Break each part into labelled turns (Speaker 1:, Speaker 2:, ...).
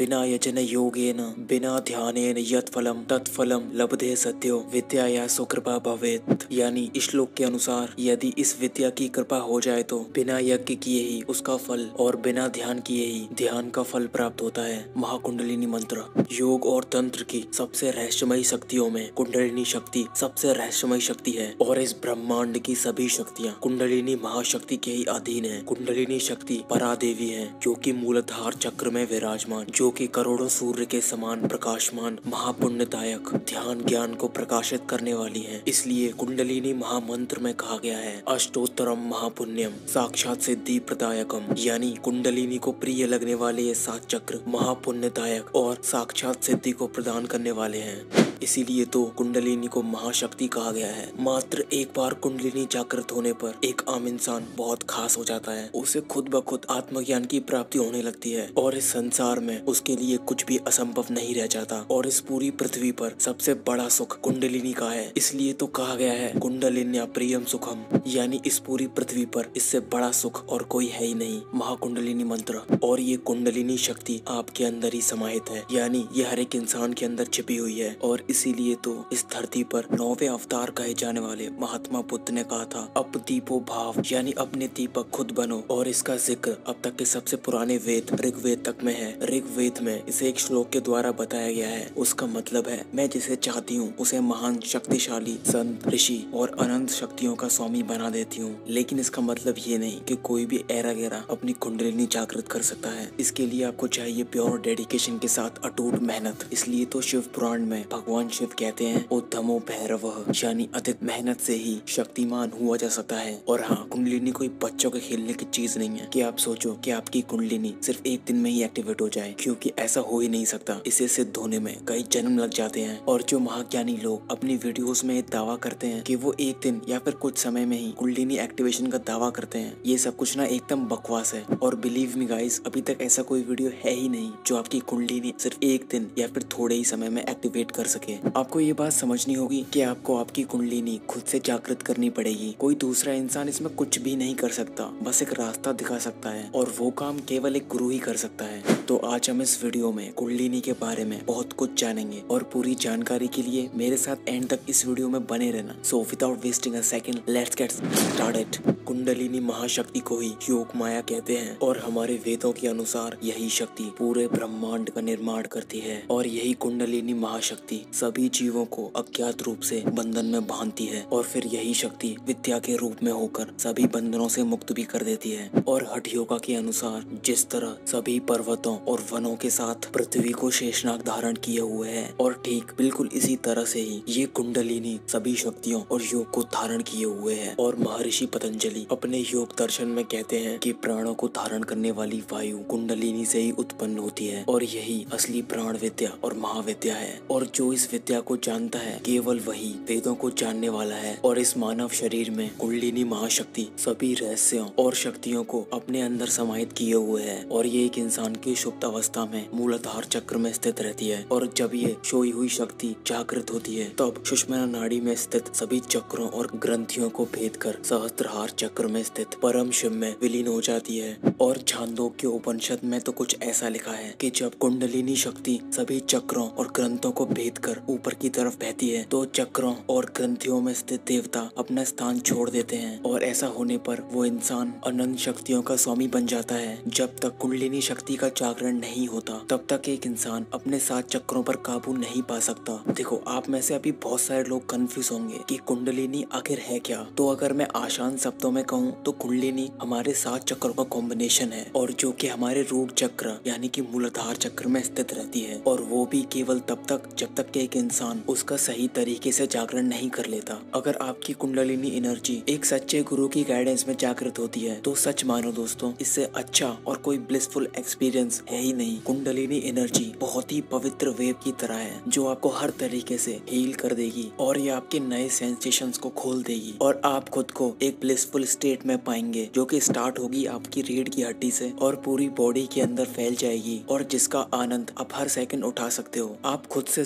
Speaker 1: विना यजन योगेन बिना ध्यानेन यत् फलम तत्फलम लभते सत्यो विद्या या सुकृपा भवेत्। यानी इस श्लोक के अनुसार यदि इस विद्या की कृपा हो जाए तो बिना यज्ञ किए ही उसका फल और बिना ध्यान किए ही ध्यान का फल प्राप्त होता है। महाकुंडलिनी मंत्र। योग और तंत्र की सबसे रहस्यमयी शक्तियों में कुंडलिनी शक्ति सबसे रहस्यमयी शक्ति है और इस ब्रह्मांड की सभी शक्तियाँ कुंडलिनी महाशक्ति के ही अधीन है। कुंडलिनी शक्ति परादेवी है जो कि मूलाधार चक्र में विराजमान, जो कि करोड़ों सूर्य के समान प्रकाशमान, महापुण्यदायक, ध्यान ज्ञान को प्रकाशित करने वाली है। इसलिए कुंडलिनी महामंत्र में कहा गया है अष्टोत्तरम महापुण्यम साक्षात सिद्धि प्रदायकम। यानी कुंडलिनी को प्रिय लगने वाले ये 7 चक्र महापुण्यदायक और साक्षात सिद्धि को प्रदान करने वाले हैं। इसीलिए तो कुंडलिनी को महाशक्ति कहा गया है। मात्र एक बार कुंडलिनी जागृत होने पर एक आम इंसान बहुत खास हो जाता है। उसे खुद ब खुद आत्मज्ञान की प्राप्ति होने लगती है और इस संसार में उसके लिए कुछ भी असंभव नहीं रह जाता। और इस पूरी पृथ्वी पर सबसे बड़ा सुख कुंडलिनी का है। इसलिए तो कहा गया है कुंडलिन्या प्रियम सुखम। यानी इस पूरी पृथ्वी पर इससे बड़ा सुख और कोई है ही नहीं। महाकुंडलिनी मंत्र। और ये कुंडलिनी शक्ति आपके अंदर ही समाहित है, यानी ये हर एक इंसान के अंदर छिपी हुई है। और इसीलिए तो इस धरती पर 9वें अवतार कहे जाने वाले महात्मा बुद्ध ने कहा था अप दीपो भाव, यानी अपने दीपक खुद बनो। और इसका जिक्र अब तक के सबसे पुराने वेद ऋग्वेद तक में है। ऋग्वेद में इसे एक श्लोक के द्वारा बताया गया है। उसका मतलब है मैं जिसे चाहती हूँ उसे महान, शक्तिशाली, संत, ऋषि और अनंत शक्तियों का स्वामी बना देती हूँ। लेकिन इसका मतलब ये नहीं कि कोई भी ऐरा गैरा अपनी कुंडलिनी जागृत कर सकता है। इसके लिए आपको चाहिए प्योर डेडिकेशन के साथ अटूट मेहनत। इसलिए तो शिव पुराण में भगवान शिव कहते हैं उद्धमो भैरवः, यानी अधिक मेहनत से ही शक्तिमान हुआ जा सकता है। और हाँ, कुंडलिनी कोई बच्चों के खेलने की चीज नहीं है कि आप सोचो कि आपकी कुंडलिनी सिर्फ एक दिन में ही एक्टिवेट हो जाए, क्योंकि ऐसा हो ही नहीं सकता। इसे सिद्ध होने में कई जन्म लग जाते हैं। और जो महाज्ञानी लोग अपनी वीडियोस में दावा करते हैं कि वो एक दिन या फिर कुछ समय में ही कुंडलिनी एक्टिवेशन का दावा करते हैं, ये सब कुछ ना एकदम बकवास है। और बिलीव मी गाइस, अभी तक ऐसा कोई वीडियो है ही नहीं जो आपकी कुंडलिनी सिर्फ एक दिन या फिर थोड़े ही समय में एक्टिवेट कर सके। आपको ये बात समझनी होगी कि आपको आपकी कुंडलिनी खुद से जागृत करनी पड़ेगी। कोई दूसरा इंसान इसमें कुछ भी नहीं कर सकता, बस एक रास्ता दिखा सकता है और वो काम केवल एक गुरु ही कर सकता है। तो आज हम इस वीडियो में कुंडलिनी के बारे में बहुत कुछ जानेंगे और पूरी जानकारी के लिए मेरे साथ एंड तक इस वीडियो में बने रहना। So without wasting a second, let's get started. Kundalini महाशक्ति को ही योग माया कहते हैं और हमारे वेदों के अनुसार यही शक्ति पूरे ब्रह्मांड का निर्माण करती है। और यही कुंडलिनी महाशक्ति सभी जीवों को अज्ञात रूप से बंधन में बांधती है और फिर यही शक्ति विद्या के रूप में होकर सभी बंधनों से मुक्त भी कर देती है। और हठ योगा के अनुसार जिस तरह सभी पर्वतों और वनों के साथ पृथ्वी को शेषनाग धारण किए हुए है, और ठीक बिल्कुल इसी तरह से ही ये कुंडलिनी सभी शक्तियों और योग को धारण किए हुए है। और महर्षि पतंजलि अपने योग दर्शन में कहते हैं कि प्राणों को धारण करने वाली वायु कुंडलिनी से ही उत्पन्न होती है और यही असली प्राण विद्या और महाविद्या है। और जो इस विद्या को जानता है केवल वही वेदों को जानने वाला है। और इस मानव शरीर में कुंडलिनी महाशक्ति सभी रहस्यों और शक्तियों को अपने अंदर समाहित किए हुए है। और ये एक इंसान की सुप्त अवस्था में मूलाधार चक्र में स्थित रहती है। और जब ये सोई हुई शक्ति जागृत होती है तब सुषुम्ना नाड़ी में स्थित सभी चक्रों और ग्रंथियों को भेद कर सहस्त्रहार चक्र में स्थित परम शिव में विलीन हो जाती है। और छांदोग्य उपनिषद में तो कुछ ऐसा लिखा है कि जब कुंडलिनी शक्ति सभी चक्रों और ग्रंथों को भेद कर ऊपर की तरफ बहती है तो चक्रों और ग्रंथियों में स्थित देवता अपना स्थान छोड़ देते हैं। और ऐसा होने पर वो इंसान अनंत शक्तियों का स्वामी बन जाता है। जब तक कुंडलिनी शक्ति का जागरण नहीं होता तब तक एक इंसान अपने 7 चक्रों पर काबू नहीं पा सकता। देखो, आप में से अभी बहुत सारे लोग कंफ्यूज होंगे कि कुंडलिनी आखिर है क्या। तो अगर मैं आसान शब्दों में कहूँ तो कुंडलिनी हमारे 7 चक्रों का कॉम्बिनेशन है और जो कि हमारे रूट चक्र यानी कि मूलाधार चक्र में स्थित रहती है। और वो भी केवल तब तक जब तक कि एक इंसान उसका सही तरीके से जागरण नहीं कर लेता। अगर आपकी कुंडलिनी एनर्जी एक सच्चे गुरु की गाइडेंस में जागृत होती है तो सच मानो दोस्तों, इससे अच्छा और कोई ब्लिसफुल एक्सपीरियंस है ही नहीं। कुंडलिनी एनर्जी बहुत ही पवित्र वेव की तरह है जो आपको हर तरीके से हील कर देगी और ये आपके नए सेंसेशंस को खोल देगी और आप खुद को एक ब्लिसफुल स्टेट में पाएंगे जो कि स्टार्ट होगी आपकी रीढ़ की हड्डी से और पूरी बॉडी के अंदर फैल जाएगी और जिसका आनंद आप हर सेकंड उठा सकते हो। आप खुद से सोचो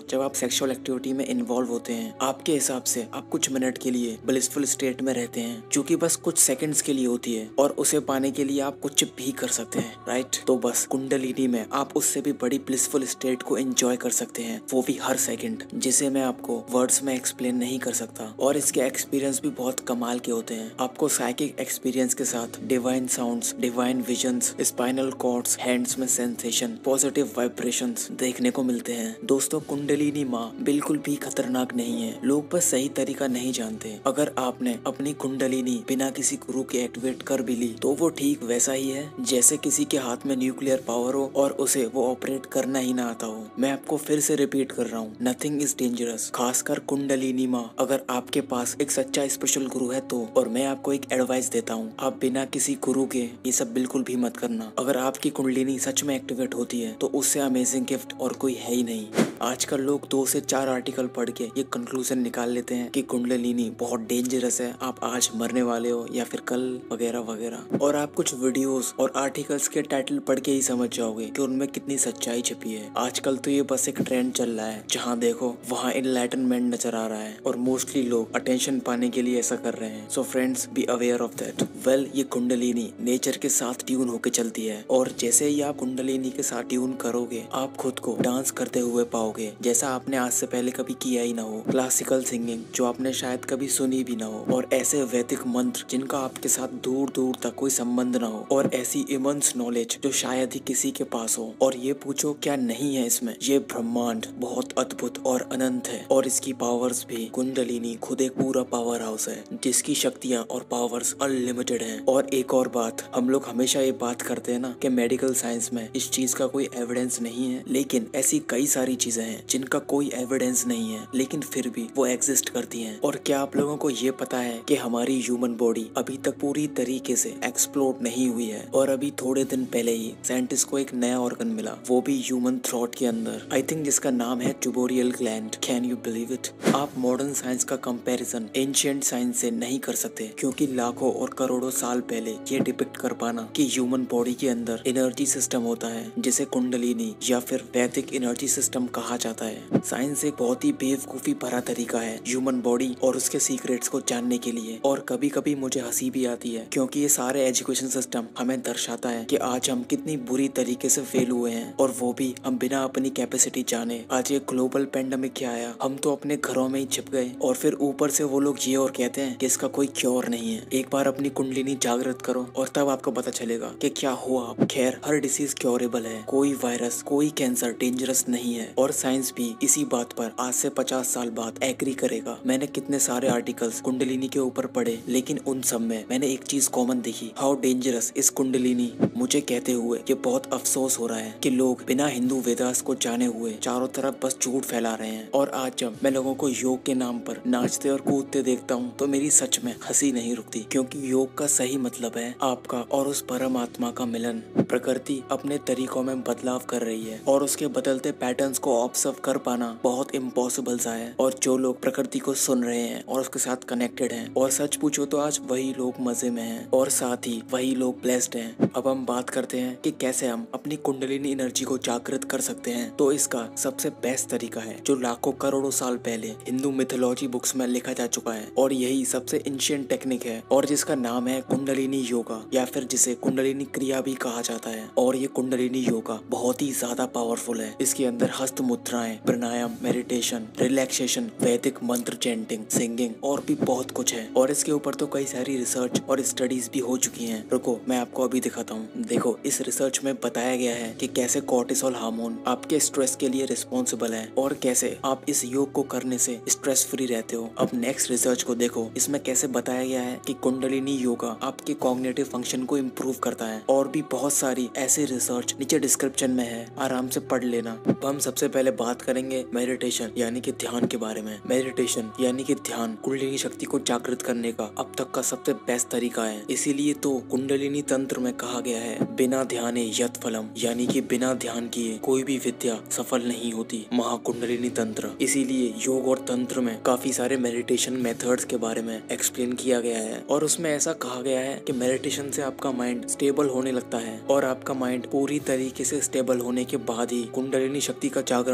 Speaker 1: जब आप सेक्सुअल एक्टिविटी में इन्वॉल्व होते हैं, आपके हिसाब से आप कुछ मिनट के लिए ब्लिसफुल स्टेट में रहते हैं, जो कि बस कुछ सेकंड्स के लिए होती है, और उसे पाने के लिए आप कुछ भी कर सकते हैं, राइट। तो बस कुंडलिनी में आप उससे भी बड़ी ब्लिसफुल स्टेट को एंजॉय कर सकते हैं, वो भी हर सेकंड, जिसे मैं आपको वर्ड्स में एक्सप्लेन नहीं कर सकता। और इसके एक्सपीरियंस भी बहुत कमाल के होते हैं। आपको साइकिक एक्सपीरियंस के साथ divine sounds, divine visions, spinal cords, hands में सेंसेशन, पॉजिटिव वाइब्रेशंस देखने को मिलते हैं। दोस्तों, कुंडलिनी माँ बिल्कुल भी खतरनाक नहीं है, लोग बस सही तरीका नहीं जानते। अगर आपने अपनी कुंडलिनी बिना किसी गुरु के एक्टिवेट कर भी ली, तो वो ठीक वैसा ही है जैसे किसी के हाथ में न्यूक्लियर पावर हो और उसे वो ऑपरेट करना ही ना आता हो। मैं आपको फिर से रिपीट कर रहा हूँ, नथिंग इज डेंजरस, खासकर कुंडलिनी माँ। अगर आपके पास एक सच्चा स्पेशल गुरु है तो, और मैं आपको एक एडवाइस देता हूँ, आप बिना किसी गुरु के ये सब बिल्कुल भी मत करना। अगर आपकी कुंडलिनी सच में एक्टिवेट होती है तो उससे अमेजिंग गिफ्ट और कोई है ही नहीं। आजकल लोग 2 से 4 आर्टिकल पढ़ के ये कंक्लूजन निकाल लेते हैं कि कुंडलिनी बहुत डेंजरस है, आप आज मरने वाले हो या फिर कल, वगैरह वगैरह। और आप कुछ वीडियोस और आर्टिकल्स के टाइटल पढ़ के ही समझ जाओगे कि उनमें कितनी सच्चाई छिपी है। आजकल तो ये बस एक ट्रेंड चल रहा है, जहाँ देखो वहाँ एनलाइटनमेंट नजर आ रहा है, और मोस्टली लोग अटेंशन पाने के लिए ऐसा कर रहे हैं। So friends, be aware of that. Well, ये कुंडलिनी नेचर के साथ ट्यून होके चलती है, और जैसे ही आप कुंडलिनी के साथ ट्यून करोगे, आप खुद को डांस करते हुए पाओगे, जैसा आपने आज से पहले कभी किया ही ना हो। क्लासिकल सिंगिंग जो आपने शायद कभी सुनी भी ना हो, और ऐसे वैदिक मंत्र जिनका आपके साथ दूर दूर तक कोई संबंध ना हो, और ऐसी इमंस नॉलेज जो शायद ही किसी के पास हो। और ये पूछो क्या नहीं है इसमें? ये ब्रह्मांड बहुत अद्भुत और अनंत है, और इसकी पावर्स भी, कुंडलिनी खुद एक पूरा पावर हाउस है जिसकी शक्तियाँ और पावर्स अनलिमिटेड हैं। और एक और बात, हम लोग हमेशा ये बात करते हैं ना कि मेडिकल साइंस में इस चीज का कोई एविडेंस नहीं है, लेकिन ऐसी कई सारी चीजें हैं जिनका कोई एविडेंस नहीं है, लेकिन फिर भी वो एग्जिस्ट करती हैं। और क्या आप लोगों को ये पता है कि हमारी ह्यूमन बॉडी अभी तक पूरी तरीके से एक्सप्लोर नहीं हुई है, और अभी थोड़े दिन पहले ही साइंटिस्ट को एक नया ऑर्गन मिला, वो भी ह्यूमन थ्रोट के अंदर, आई थिंक जिसका नाम है ट्यूबोरियल gland. Can you believe it? आप मॉडर्न साइंस का कंपैरिजन एंशिएंट साइंस से नहीं कर सकते, क्योंकि लाखों और करोड़ों साल पहले ये डिपिक्ट कर पाना कि ह्यूमन बॉडी के अंदर एनर्जी सिस्टम होता है जिसे कुंडलिनी या फिर वैदिक एनर्जी सिस्टम कहा जाता है। साइंस एक बहुत ही बेवकूफी भरा तरीका है ह्यूमन बॉडी और उसके सीक्रेट्स को जानने के लिए। और कभी कभी मुझे हंसी भी आती है, क्योंकि ये सारे एजुकेशन सिस्टम हमें दर्शाता है कि आज हम कितनी बुरी तरीके से फेल हुए हैं, और वो भी हम बिना अपनी कैपेसिटी जाने। आज एक ग्लोबल पेंडेमिक क्या आया, हम तो अपने घरों में ही छिप गए, और फिर ऊपर से वो लोग ये और कहते हैं कि इसका कोई क्योर नहीं है। एक बार अपनी कुंडलिनी जागृत करो और तब आपको पता चलेगा कि क्या हो आप। खैर, हर डिसीज क्योरेबल है, कोई वायरस, कोई कैंसर डेंजरस नहीं है, और साइंस भी इसी बात पर आज से 50 साल बाद एग्री करेगा। मैंने कितने सारे आर्टिकल्स कुंडलिनी के ऊपर पढ़े, लेकिन उन सब में मैंने एक चीज कॉमन देखी, हाउ डेंजरस इज कुंडलिनी। मुझे कहते हुए ये बहुत अफसोस हो रहा है कि लोग बिना हिंदू वेदास को जाने हुए चारों तरफ बस झूठ फैला रहे हैं। और आज जब मैं लोगों को योग के नाम पर नाचते और कूदते देखता हूँ, तो मेरी सच में हंसी नहीं रुकती, क्योंकि योग का सही मतलब है आपका और उस परमात्मा का मिलन। प्रकृति अपने तरीकों में बदलाव कर रही है, और उसके बदलते पैटर्न्स को ऑब्जर्व कर पाना बहुत इम्पॉसिबल सा है। और जो लोग प्रकृति को सुन रहे हैं और उसके साथ कनेक्टेड हैं, और सच पूछो तो आज वही लोग मजे में हैं, और साथ ही वही लोग ब्लेस्ड हैं। अब हम बात करते हैं कि कैसे हम अपनी कुंडलिनी एनर्जी को जागृत कर सकते हैं। तो इसका सबसे बेस्ट तरीका है जो लाखों करोड़ों साल पहले हिंदू मिथोलॉजी बुक्स में लिखा जा चुका है, और यही सबसे एंशिएंट टेक्निक है, और जिसका नाम है कुंडलिनी योगा, या फिर जिसे कुंडलिनी क्रिया भी कहा जाता है। और ये कुंडलिनी योगा बहुत ही ज्यादा पावरफुल है। इसके अंदर हस्त मुद्राएं, प्राणायाम, मेडिटेशन, रिलैक्सेशन, वैदिक मंत्र चैंटिंग, सिंगिंग और भी बहुत कुछ है। और इसके ऊपर तो कई सारी रिसर्च और स्टडीज भी हो चुकी हैं। रुको, मैं आपको अभी दिखाता हूँ। देखो, इस रिसर्च में बताया गया है कि कैसे कोर्टिसोल हार्मोन आपके स्ट्रेस के लिए रिस्पॉन्सिबल है, और कैसे आप इस योग को करने से स्ट्रेस फ्री रहते हो। अब नेक्स्ट रिसर्च को देखो, इसमें कैसे बताया गया है कि कुंडलिनी योगा आपके कॉग्निटिव फंक्शन को इम्प्रूव करता है। और भी बहुत सारी ऐसी रिसर्च नीचे डिस्क्रिप्शन में है, आराम से पढ़ लेना। अब हम सबसे पहले बात करेंगे मेडिटेशन यानी कि ध्यान के बारे में। मेडिटेशन यानी कि ध्यान कुंडलिनी शक्ति को जागृत करने का अब तक का सबसे बेस्ट तरीका है। इसीलिए तो कुंडलिनी तंत्र में कहा गया है, बिना ध्याने यत फलम, यानी कि बिना ध्यान किए कोई भी विद्या सफल नहीं होती। महाकुंडलिनी तंत्र। इसीलिए योग और तंत्र में काफी सारे मेडिटेशन मेथड्स के बारे में एक्सप्लेन किया गया है, और उसमें ऐसा कहा गया है कि मेडिटेशन से आपका माइंड स्टेबल होने लगता है, और आपका माइंड पूरी तरीके से स्टेबल होने के बाद ही कुंडलिनी शक्ति का जागरण होता है।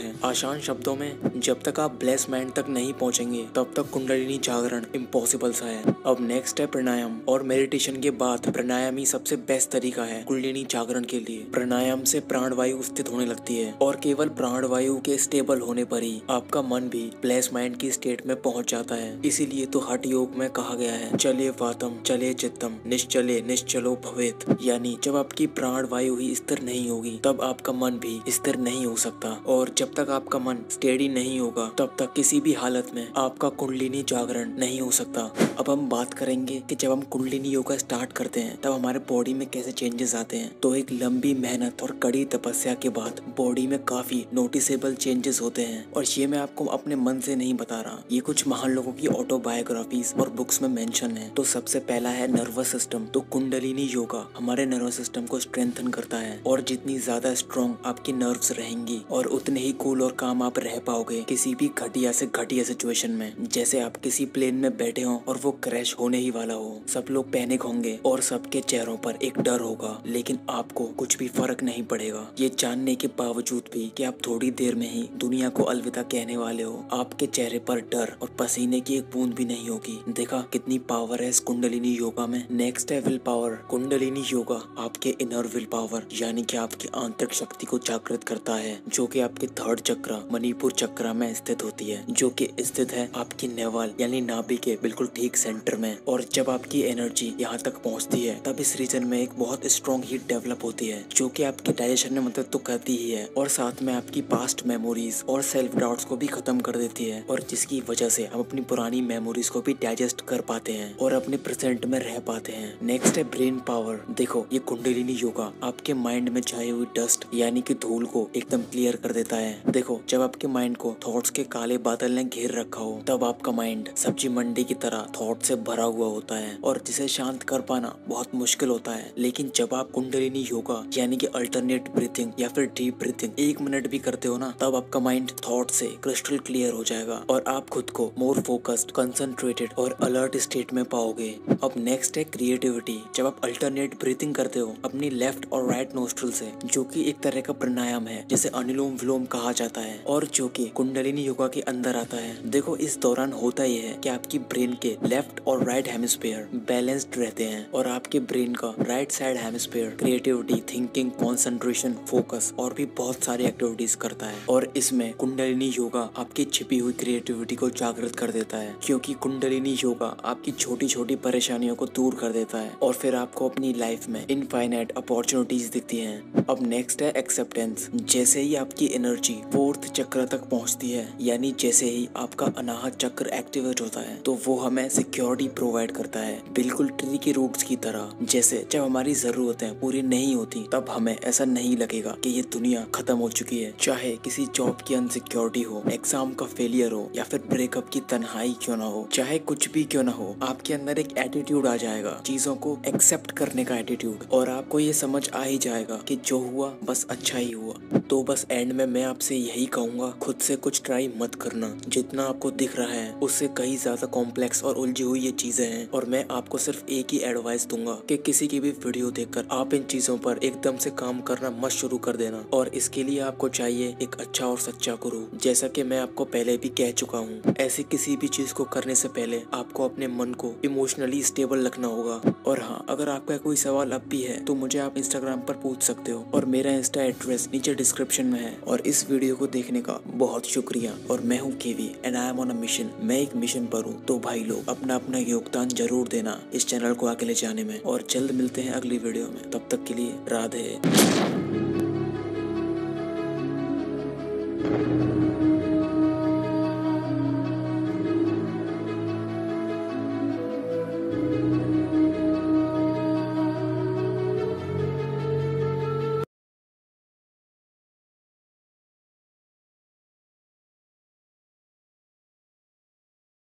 Speaker 1: है। आसान शब्दों में, जब तक आप ब्लेस माइंड तक नहीं पहुंचेंगे तब तक कुंडलिनी जागरण इम्पॉसिबल सा है। अब नेक्स्ट है प्राणायाम, और मेडिटेशन के बाद प्राणायाम ही सबसे बेस्ट तरीका है कुंडलिनी जागरण के लिए। प्राणायाम से प्राणवायु स्थित होने लगती है और केवल प्राणवायु के स्टेबल होने पर ही आपका मन भी ब्लेस माइंड की स्टेट में पहुंच जाता है। इसीलिए तो हठ योग में कहा गया है, चले वातम चले चित्तम निश्चले निश्चलो भवेत, यानी जब आपकी प्राणवायु ही स्थिर नहीं होगी तब आपका मन भी स्थिर नहीं हो सकता, और जब तक आपका मन स्टेडी नहीं होगा तब तक किसी भी हालत में आपका कुंडलिनी जागरण नहीं हो सकता। अब हम बात करेंगे कि जब हम कुंडलिनी योगा स्टार्ट करते हैं तब हमारे बॉडी में कैसे चेंजेस आते हैं। तो एक लंबी मेहनत और कड़ी तपस्या के बाद बॉडी में काफी नोटिसेबल चेंजेस होते हैं, और ये मैं आपको अपने मन से नहीं बता रहा, ये कुछ महान लोगों की ऑटोबायोग्राफीज और बुक्स में मेंशन है। तो सबसे पहला है नर्वस सिस्टम। तो कुंडलिनी योगा हमारे नर्वस सिस्टम को स्ट्रेंथन करता है, और जितनी ज्यादा स्ट्रॉन्ग आपकी नर्व्स रहेंगी और उतने ही कूल और काम आप रह पाओगे किसी भी घटिया से घटिया सिचुएशन में। जैसे आप किसी प्लेन में बैठे हो और वो क्रैश होने ही वाला हो, सब लोग पैनिक होंगे और सबके चेहरों पर एक डर होगा, लेकिन आपको कुछ भी फर्क नहीं पड़ेगा, ये जानने के बावजूद भी कि आप थोड़ी देर में ही दुनिया को अलविदा कहने वाले हो। आपके चेहरे पर डर और पसीने की एक बूंद भी नहीं होगी। देखा कितनी पावर है इस कुंडलिनी योगा में। नेक्स्ट है विल पावर। कुंडलिनी योगा आपके इनर विल पावर यानी कि आपकी आंतरिक शक्ति को जागृत करता है, जो कि आपके थर्ड चक्र मणिपुर चक्र में स्थित होती है, जो कि स्थित है आपकी नेवल यानी नाभि के बिल्कुल ठीक सेंटर में। और जब आपकी एनर्जी यहाँ तक पहुँचती है तब इस रीजन में एक बहुत स्ट्रॉन्ग हीट डेवलप होती है, जो कि आपके डाइजेशन में मदद तो करती ही है और साथ में आपकी पास्ट मेमोरीज और सेल्फ डाउट्स को भी खत्म कर देती है, और जिसकी वजह से हम अपनी पुरानी मेमोरीज को भी डाइजेस्ट कर पाते हैं और अपने प्रेजेंट में रह पाते हैं। नेक्स्ट है ब्रेन पावर। देखो ये कुंडलिनी योगा आपके माइंड में छाई हुई डस्ट यानी कि धूल को एकदम क्लियर कर देता है। देखो जब आपके माइंड को थॉट्स के काले बादल ने घेर रखा हो तब आपका माइंड सब्जी मंडी की तरह थॉट से भरा हुआ होता है और जिसे शांत कर पाना बहुत मुश्किल होता है। लेकिन जब आप कुंडलिनी योगा यानी कि अल्टरनेट ब्रीथिंग या फिर डीप ब्रीथिंग 1 मिनट भी करते हो ना, तब आपका माइंड थॉट से क्रिस्टल क्लियर हो जाएगा और आप खुद को मोर फोकस्ड, कंसंट्रेटेड और अलर्ट स्टेट में पाओगे। अब नेक्स्ट है क्रिएटिविटी। जब आप अल्टरनेट ब्रीथिंग करते हो अपनी लेफ्ट और राइट नोस्ट्रल से, जो कि एक तरह का प्राणायाम है जिसे अनुलोम विलोम कहा जाता है और जो कि कुंडलिनी योगा के अंदर आता है। देखो इस दौरान होता यह है कि आपकी ब्रेन के लेफ्ट और राइट हेमिस्फीयर बैलेंस्ड रहते हैं और आपके ब्रेन का right side hemisphere creativity, thinking, concentration, focus और भी बहुत सारी एक्टिविटीज करता है। और इसमें कुंडलिनी योगा आपकी छिपी हुई क्रिएटिविटी को जागृत कर देता है, क्योंकि कुंडलिनी योगा आपकी छोटी छोटी परेशानियों को दूर कर देता है और फिर आपको अपनी लाइफ में इनफाइनाइट अपॉर्चुनिटीज दिखती हैं। अब नेक्स्ट है एक्सेप्टेंस। जैसे ही आपकी एनर्जी 4th चक्र तक पहुंचती है, यानी जैसे ही आपका अनाहत चक्र एक्टिवेट होता है, तो वो हमें सिक्योरिटी प्रोवाइड करता है, बिल्कुल ट्री की रूट्स की तरह। जैसे जब हमारी जरूरतें पूरी नहीं होती तब हमें ऐसा नहीं लगेगा कि ये दुनिया खत्म हो चुकी है। चाहे किसी जॉब की अनसिक्योरिटी हो, एग्जाम का फेलियर हो या फिर ब्रेकअप की तन्हाई क्यों ना हो, चाहे कुछ भी क्यों ना हो, आपके अंदर एक एटीट्यूड आ जाएगा, चीजों को एक्सेप्ट करने का एटीट्यूड, और आपको ये समझ आ ही जाएगा कि जो हुआ बस अच्छा ही हुआ। तो बस एंड में मैं आपसे यही कहूंगा, खुद से कुछ ट्राई मत करना। जितना आपको दिख रहा है उससे कहीं ज्यादा कॉम्प्लेक्स और उलझी हुई ये चीजें हैं, और मैं आपको सिर्फ एक ही एडवाइस दूंगा कि किसी की भी वीडियो देखकर आप इन चीजों पर एकदम से काम करना मत शुरू कर देना। और इसके लिए आपको चाहिए एक अच्छा और सच्चा गुरु। जैसा कि मैं आपको पहले भी कह चुका हूँ, ऐसी किसी भी चीज को करने से पहले आपको अपने मन को इमोशनली स्टेबल रखना होगा। और हाँ, अगर आपका कोई सवाल अब भी है तो मुझे आप इंस्टाग्राम पर पूछ सकते हो, और मेरा इंस्टा एड्रेस नीचे डिस्क्रिप्शन में है। और इस वीडियो को देखने का बहुत शुक्रिया। और मैं हूँ KV and I am on a mission. मैं एक मिशन पर हूँ, तो भाई लोग अपना अपना योगदान जरूर देना इस चैनल को आगे ले जाने में। और जल्द मिलते हैं अगली वीडियो में, तब तक के लिए राधे।